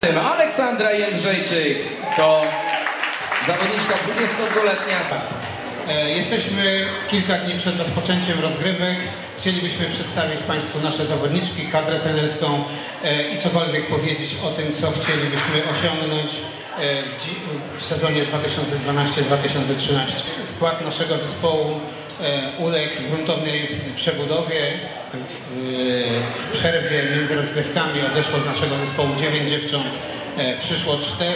Aleksandra Jędrzejczyk to zawodniczka 22-letnia. Jesteśmy kilka dni przed rozpoczęciem rozgrywek. Chcielibyśmy przedstawić Państwu nasze zawodniczki, kadrę trenerską i cokolwiek powiedzieć o tym, co chcielibyśmy osiągnąć w sezonie 2012-2013. Skład naszego zespołu uległ gruntownej przebudowie. W przerwie między rozgrywkami odeszło z naszego zespołu 9 dziewcząt, przyszło 4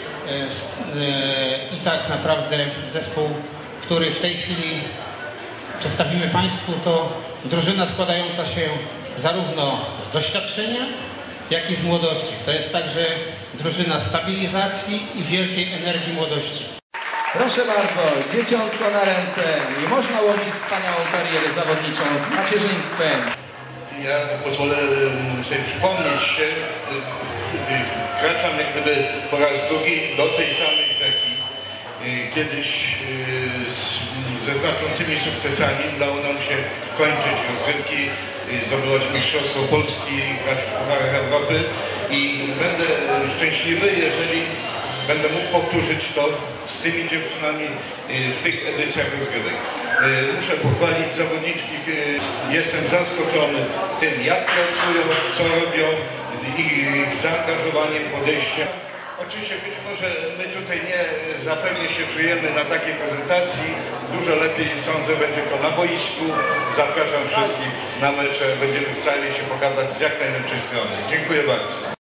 i tak naprawdę zespół, który w tej chwili przedstawimy Państwu, to drużyna składająca się zarówno z doświadczenia, jak i z młodości. To jest także drużyna stabilizacji i wielkiej energii młodości. Proszę bardzo, dzieciątko na ręce. Nie można łączyć wspaniałą karierę zawodniczą z macierzyństwem. Ja pozwolę sobie przypomnieć się, wkraczam jak gdyby po raz drugi do tej samej rzeki. Kiedyś ze znaczącymi sukcesami udało nam się kończyć rozgrywki, zdobywać mistrzostwo Polski, grać w Pucharach Europy i będę szczęśliwy, jeżeli będę mógł powtórzyć to z tymi dziewczynami w tych edycjach rozgrywek. Muszę pochwalić zawodniczki, jestem zaskoczony tym, jak pracują, co robią, ich zaangażowaniem, podejściem. Oczywiście być może my tutaj nie zapewnie się czujemy na takiej prezentacji. Dużo lepiej, sądzę, będzie to na boisku. Zapraszam wszystkich na mecze. Będziemy starali się pokazać z jak najlepszej strony. Dziękuję bardzo.